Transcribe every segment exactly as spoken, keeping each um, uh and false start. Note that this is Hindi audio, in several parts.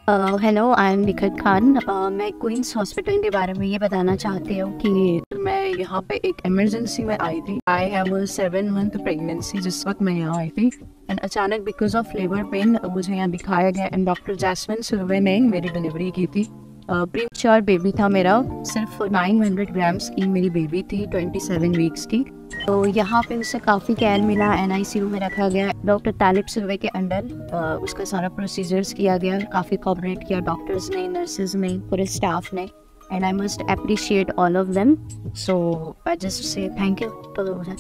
Hello, I am Nikhat Khan. uh, मैं क्वींस हॉस्पिटल के बारे में ये बताना चाहती हूँ कि मैं यहाँ पे एक इमरजेंसी में आई थी। I have seven month pregnancy जिस वक्त मैं यहाँ आई थी एंड अचानक बिकॉज ऑफ लेबर पेन मुझे यहाँ दिखाया गया एंड डॉक्टर जैस्मिन सिल्वे ने मेरी डिलीवरी की थी। प्रीमैच्योर बेबी था मेरा, सिर्फ नाइन हंड्रेड ग्राम्स की मेरी बेबी थी, ट्वेंटी सेवन वीक्स की। तो यहाँ पे उससे काफ़ी केयर मिला, एन आई सी यू में रखा गया। डॉक्टर तालिब सिल्वे के अंडर उसका सारा प्रोसीजर्स किया गया, काफ़ी कोऑपरेट किया डॉक्टर्स ने, नर्सेज ने, पूरे स्टाफ ने, and I must appreciate all of them. So I just say thank you to them.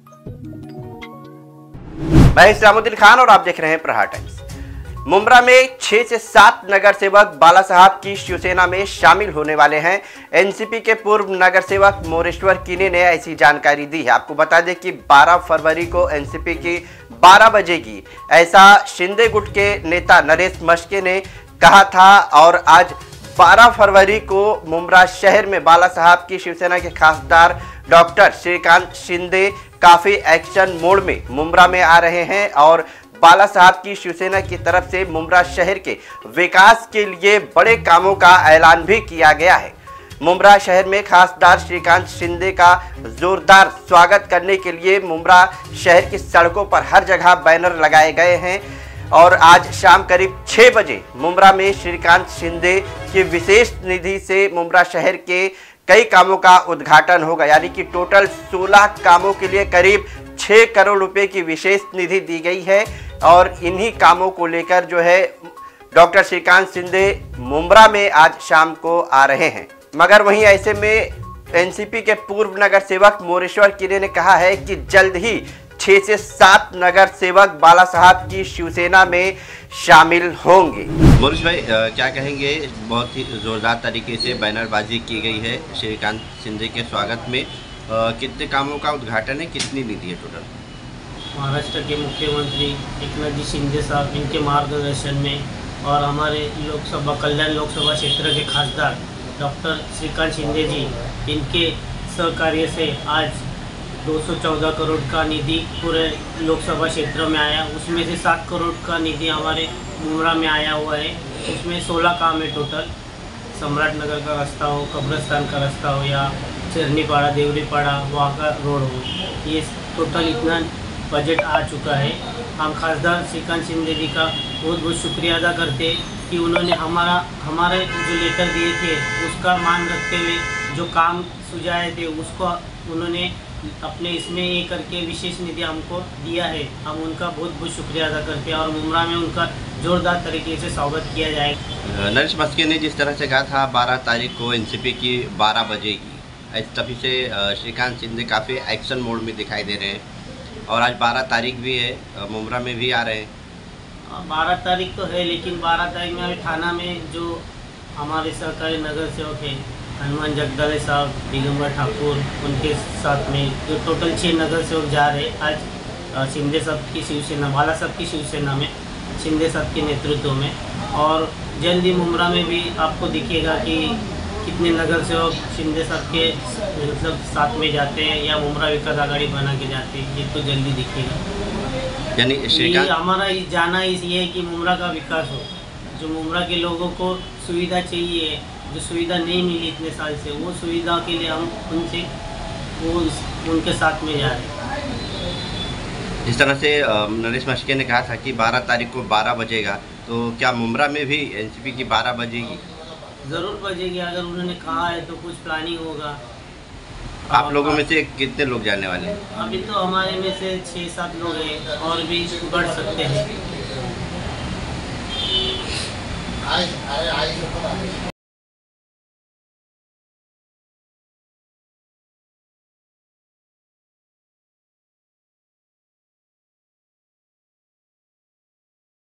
मैं इस्लामुद्दीन खान और आप देख रहे हैं प्रहार टाइम्स। मुंब्रा में छह से सात नगर सेवक बाला साहब की शिवसेना में शामिल होने वाले हैं। एनसीपी के पूर्व नगर सेवक मोरेश्वर कीने ने ऐसी जानकारी दी है। आपको बता दें कि बारह फरवरी को एनसीपी की बारह बजेगी, ऐसा शिंदे गुट के नेता नरेश मस्के ने कहा था। और आज बारह फरवरी को मुंब्रा शहर में बाला साहब की शिवसेना के खासदार डॉक्टर श्रीकांत शिंदे काफी एक्शन मोड में मुंब्रा में आ रहे हैं और बाला साहब की शिवसेना की तरफ से मुंब्रा शहर के विकास के लिए बड़े कामों का ऐलान भी किया गया है। मुंब्रा शहर में खासदार श्रीकांत शिंदे का जोरदार स्वागत करने के लिए मुंब्रा शहर की सड़कों पर हर जगह बैनर लगाए गए हैं और आज शाम करीब छह बजे मुंब्रा में श्रीकांत शिंदे की विशेष निधि से मुंब्रा शहर के कई कामों का उद्घाटन होगा। यानी कि टोटल सोलह कामों के लिए करीब छह करोड़ रुपए की विशेष निधि दी गई है और इन्हीं कामों को लेकर जो है डॉक्टर श्रीकांत शिंदे मुंब्रा में आज शाम को आ रहे हैं। मगर वहीं ऐसे में एनसीपी के पूर्व नगर सेवक मोरेश्वर कीने ने कहा है कि जल्द ही छह से सात नगर सेवक बाला साहब की शिवसेना में शामिल होंगे। मोरेश भाई क्या कहेंगे, बहुत ही जोरदार तरीके से बैनरबाजी की गई है श्रीकांत शिंदे के स्वागत में। आ, कितने कामों का उद्घाटन है, कितनी निधि है टोटल? महाराष्ट्र के मुख्यमंत्री एकनाथ जी शिंदे साहब, इनके मार्गदर्शन में और हमारे लोकसभा कल्याण लोकसभा क्षेत्र के खासदार डॉक्टर श्रीकांत शिंदे जी, इनके सहकार्य से आज दो सौ चौदह करोड़ का निधि पूरे लोकसभा क्षेत्र में आया। उसमें से सात करोड़ का निधि हमारे मुंब्रा में आया हुआ है। उसमें सोलह काम है टोटल। सम्राट नगर का रास्ता हो, कब्रस्तान का रास्ता हो या चरनीपाड़ा देवरीपाड़ा वहाँ का रोड हो, ये टोटल इतना बजट आ चुका है। हम खासदार श्रीकांत शिंदे जी का बहुत बहुत शुक्रिया अदा करते हैं कि उन्होंने हमारा हमारे जो लेटर दिए थे उसका मान रखते हुए जो काम सुझाए थे उसको उन्होंने अपने इसमें ये करके विशेष निधि हमको दिया है। हम उनका बहुत बहुत शुक्रिया अदा करते हैं और मुंब्रा में उनका जोरदार तरीके से स्वागत किया जाएगा। नरेश मस्के ने जिस तरह से कहा था बारह तारीख को एनसीपी की बारह बजेगी, इस तभी से श्रीकांत शिंदे काफ़ी एक्शन मोड में दिखाई दे रहे हैं और आज बारह तारीख भी है, मुंब्रा में भी आ रहे हैं। बारह तारीख तो है, लेकिन बारह तारीख में अभी थाना में जो हमारे सरकारी नगर सेवक है हनुमान जगदाले साहब, दिगंबर ठाकुर, उनके साथ में जो टोटल छः नगर सेवक जा रहे आज शिंदे साहब की शिवसेना, बाला साहब की शिवसेना में, शिंदे साहब के नेतृत्व में। और जल्दी मुंब्रा में भी आपको दिखेगा कि कितने नगर सेवक शिंदे साहब के मतलब साथ में जाते हैं या मुंब्रा विकास आघाड़ी बना के जाते हैं, ये तो जल्दी दिखेगा। यानी श्रीकांत हमारा इस जाना इसलिए है कि मुंब्रा का विकास हो। जो मुंब्रा के लोगों को सुविधा चाहिए, जो सुविधा नहीं मिली इतने साल से, वो सुविधा के लिए हम उनसे वो उनके साथ में जा रहे हैं। जिस तरह से नरेश मस्के ने कहा था कि बारह तारीख को बारह बजेगा, तो क्या मुंब्रा में भी एनसीपी की बारह बजेगी? ज़रूर बजेगी। अगर उन्होंने कहा है तो कुछ प्लानिंग होगा। आप लोगों में से कितने लोग जाने वाले हैं? अभी तो हमारे में से छः सात लोग हैं और भी बढ़ सकते हैं।